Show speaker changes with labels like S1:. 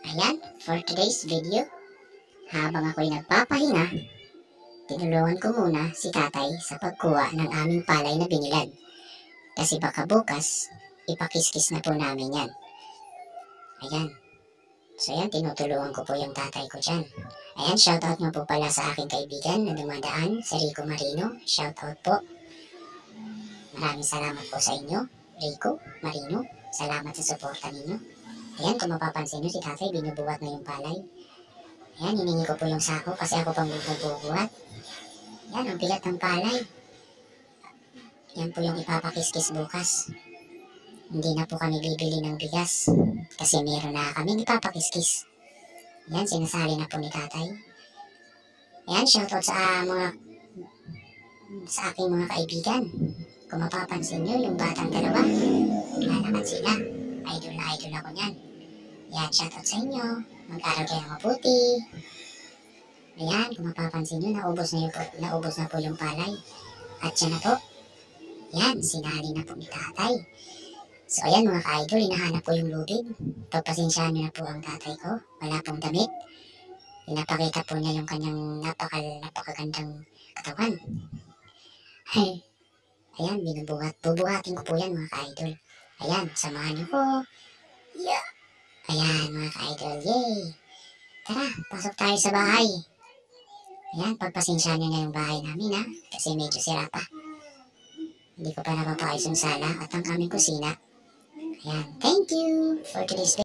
S1: Ayan, for today's video, habang ako'y nagpapahinga, tinulungan ko muna si tatay sa pagkuha ng aming palay na binilad. Kasi baka bukas, ipakiskis na po namin yan. Ayan. So yan, tinutulungan ko po yung tatay ko dyan. Ayan, shoutout nga po pala sa aking kaibigan na dumadaan, si Rico Marino. Shoutout po. Maraming salamat po sa inyo, Rico Marino. Salamat sa suporta ninyo. Ayan, kung mapapansin nyo, si tatay binubuhat na yung palay. Ayan, hiningi ko po yung sako kasi ako pang bubuhat. Ayan, ang bigat ng palay. Yan po yung ipapakiskis bukas. Hindi na po kami bibili ng bigas kasi meron na kami ipapakiskis. Ayan, sinasali na po ni tatay. Ayan, shoutout sa aking mga kaibigan. Kung mapapansin nyo, yung batang dalawa, lalakad sila. Idol na idol ako niyan. Ayan, shoutout sa inyo. Mag-aral kayo mabuti. Ayan, kung mapapansin nyo, naubos na po yung palay. At yan na po. Ayan, sinali na po ni tatay. So ayan mga ka-idol, hinahanap po yung lubid. Pagpasensyahan nyo na po ang tatay ko. Wala pong damit. Pinapakita po niya yung kanyang napakagandang katawan. Ay, ayan, bubuhatin ko po yan mga ka-idol. Ayan, samahan nyo po. Yeah. Ayan mga ka-idol, yay! Tara, pasok tayo sa bahay. Ayan, pagpasensyahan nyo na yung bahay namin ha. Kasi medyo sira pa. Hindi ko pa napapaayos yung sala at ang aming kusina. Ayan, thank you for today's video.